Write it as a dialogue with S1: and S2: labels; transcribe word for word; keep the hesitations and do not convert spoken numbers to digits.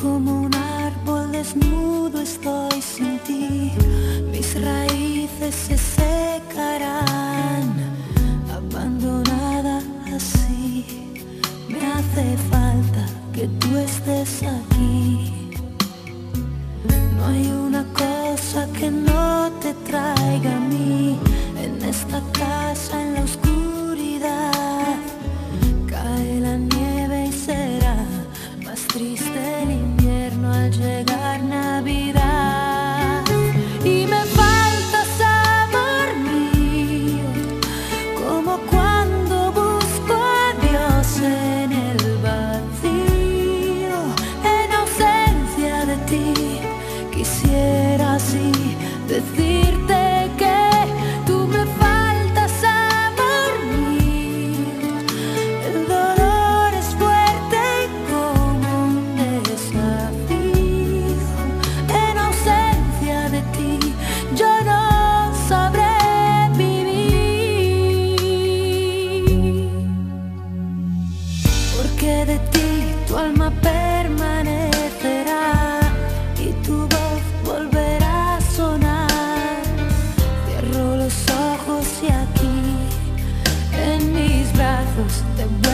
S1: Como un árbol desnudo estoy sin ti, mis raíces se secarán, abandonada así. Me hace falta que tú estés aquí. No hay una cosa que no te traiga a mí. En esta casa, en la oscuridad, cae la nieve y será más triste el invierno al llegar Navidad. Y me faltas, amor mío, como cuando busco a Dios en el vacío. En ausencia de ti, quisiera así decirte que tú me faltas, amor mío. El dolor es fuerte como un desafío. En ausencia de ti yo no sabré vivir, porque de ti tu alma permanecerá y tu voz volverá a sonar. Cierro los ojos y aquí en mis brazos te